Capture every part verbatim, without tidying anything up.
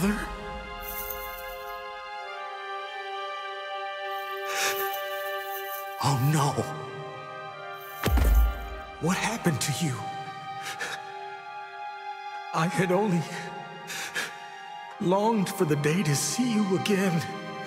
father? Oh no. What happened to you? I had only longed for the day to see you again.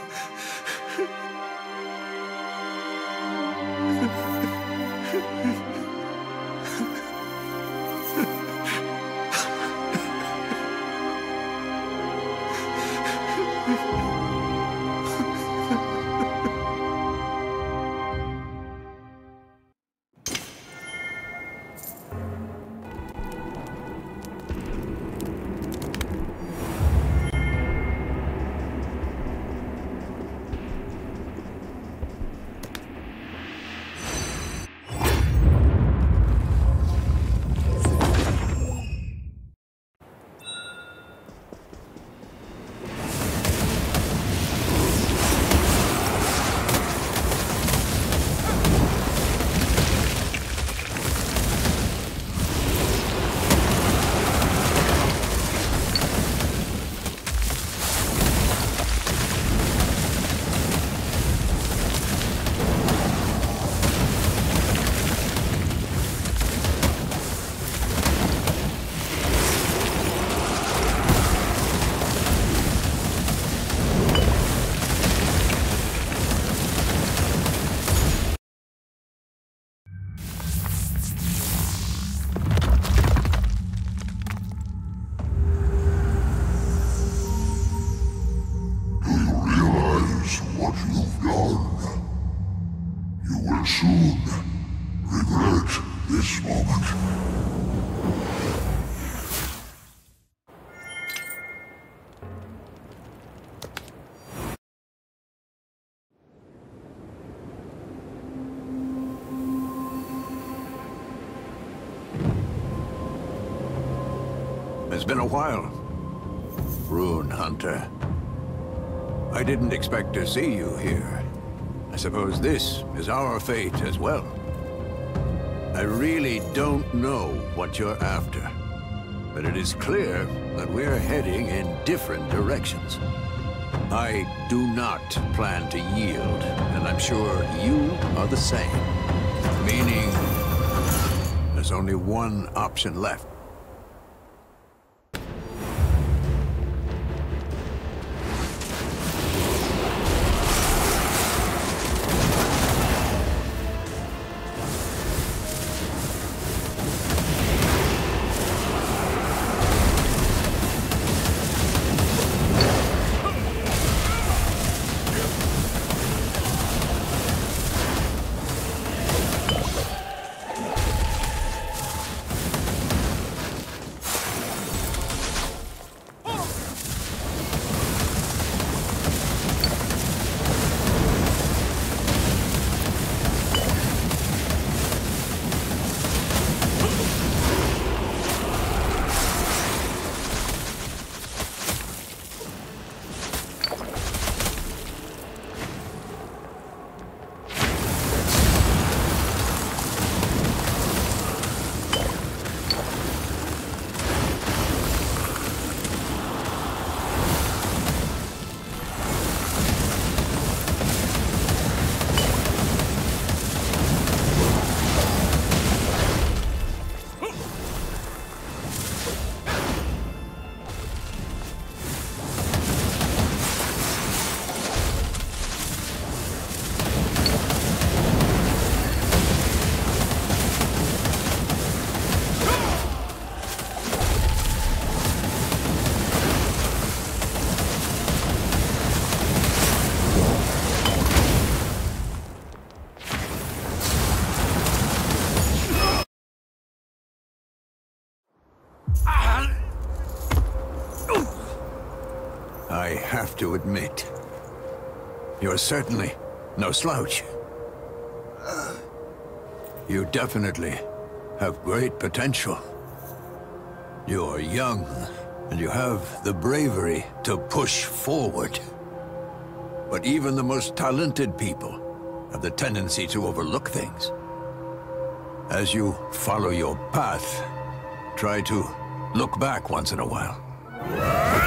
What you've done. You will soon regret this moment. It's been a while, Rune Hunter. I didn't expect to see you here. I suppose this is our fate as well. I really don't know what you're after, but it is clear that we're heading in different directions. I do not plan to yield, and I'm sure you are the same. Meaning, there's only one option left. I have to admit, you're certainly no slouch. You definitely have great potential. You're young, and you have the bravery to push forward. But even the most talented people have the tendency to overlook things. As you follow your path, try to look back once in a while.